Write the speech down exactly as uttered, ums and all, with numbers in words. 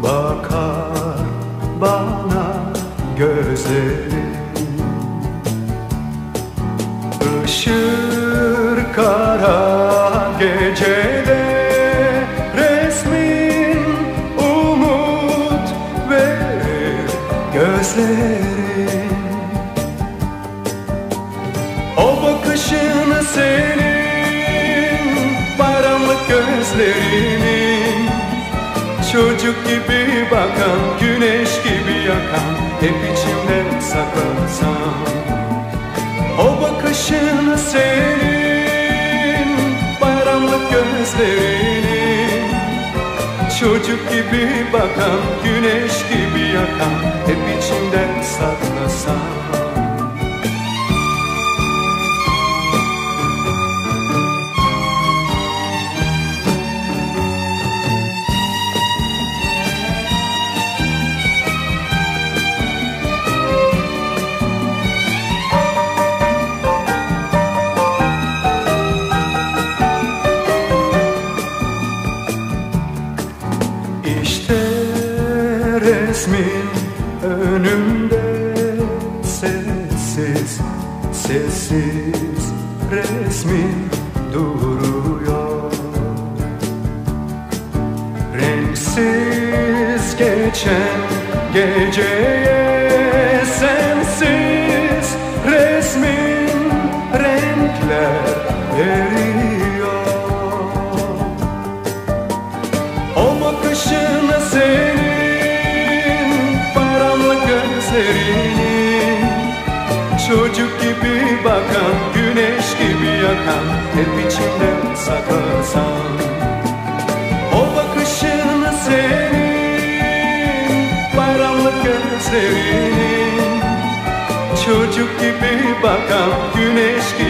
bakar bana gözlerin. Işır kara gecede resmin umut verir gözlerin. O bakışını senin, bayramlık gözlerinin, çocuk gibi bakan, güneş gibi yakan, hep içimde saklasam. O bakışını senin, bayramlık gözlerinin, çocuk gibi bakan, güneş gibi yakan, hep içimde saklasam. İşte resmin önümde, sessiz, sessiz resmin duruyor. Renksiz geçen geceye sensiz resmin renkler veriyor. O bakışını senin, bayramlık gözlerinin, çocuk gibi bakan, güneş gibi yakan, hep içimde saklasam. O bakışını senin, bayramlık gözlerinin, çocuk gibi bakan, güneş gibi